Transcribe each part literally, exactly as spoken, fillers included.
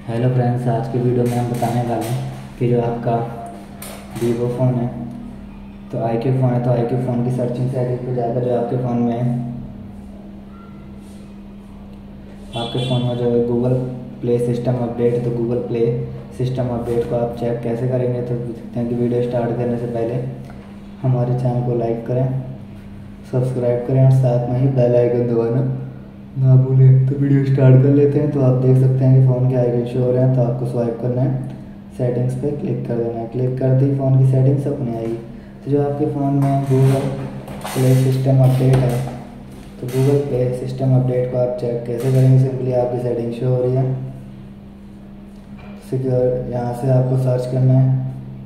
Hello friends, आज की video में हम बताने वाले हैं कि जो आपका वीवो फ़ोन है तो आई क्यू फ़ोन है तो आई क्यू फ़ोन की सर्चिंग सेटिंग पे जाकर जो आपके फ़ोन में आपके फ़ोन में जो है गूगल प्ले सिस्टम अपडेट है तो गूगल प्ले सिस्टम अपडेट को आप चेक कैसे करेंगे। तो देखते हैं कि वीडियो स्टार्ट करने से पहले हमारे चैनल को लाइक करें, सब्सक्राइब करें और साथ में ही बेल आइकन दबाना ना भूलें। तो वीडियो स्टार्ट कर लेते हैं। तो आप देख सकते हैं कि फ़ोन के आइकन शो हो रहे हैं, तो आपको स्वाइप करना है, सेटिंग्स पे क्लिक कर देना है। क्लिक करते ही फ़ोन की सेटिंग्स अपने आएगी। तो जो आपके फ़ोन में गूगल प्ले सिस्टम अपडेट है तो गूगल प्ले सिस्टम अपडेट को आप चेक कैसे करेंगे। सिंपली आपकी सेटिंग शो हो रही है, सिक्योर यहाँ से आपको सर्च करना है।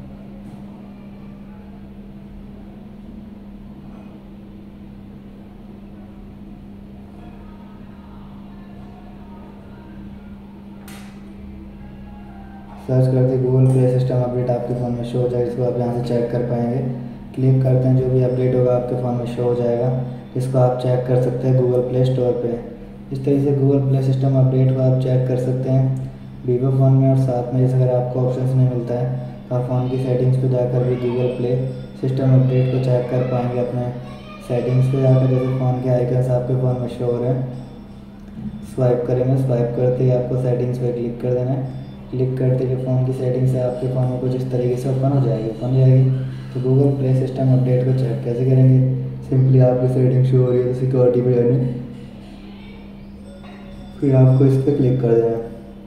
सर्च करते गूगल प्ले सिस्टम अपडेट आपके फ़ोन में शो हो जाएगा। इसको आप यहाँ से चेक कर पाएंगे। क्लिक करते हैं, जो भी अपडेट होगा आपके फ़ोन में शो हो जाएगा। इसको आप चेक कर सकते हैं गूगल प्ले स्टोर पे। इस तरीके से गूगल प्ले सिस्टम अपडेट को आप चेक कर सकते हैं वीवो फ़ोन में। और साथ में जैसे अगर आपको ऑप्शन नहीं मिलता है तो आप फ़ोन की सेटिंग्स पर जाकर भी गूगल प्ले सिस्टम अपडेट को चेक कर पाएंगे। अपने सेटिंग्स पर जाकर जैसे फ़ोन के आइकन्स आपके फ़ोन में शो हो रहे हैं, स्वाइप करेंगे। स्वाइप करते ही आपको सेटिंग्स पर क्लिक कर देना है। क्लिक करते ही फ़ोन की सेटिंग से आपके फ़ोन में कुछ इस तरीके से ओपन हो जाएगी ओपन हो जाएगी तो गूगल प्ले सिस्टम अपडेट को चेक कैसे करेंगे। सिंपली आपकी सेटिंग शो हो रही है तो सिक्योरिटी पे जाने, फिर आपको इस पर क्लिक कर देना।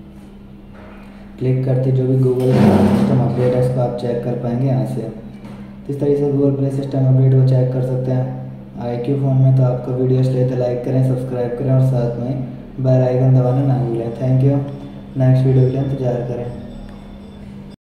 क्लिक करते जो भी गूगल सिस्टम अपडेट है इसको आप चेक कर पाएंगे यहाँ से। इस तरीके से गूगल प्ले सिस्टम अपडेट को चेक कर सकते हैं आई क्यू फ़ोन में। तो आपको वीडियो अच्छी लगे तो लाइक करें, सब्सक्राइब करें और साथ में बेल आइकन दबाना ना भूलें। Thank you. नेक्स्ट वीडियो के लिए इंतजार करें।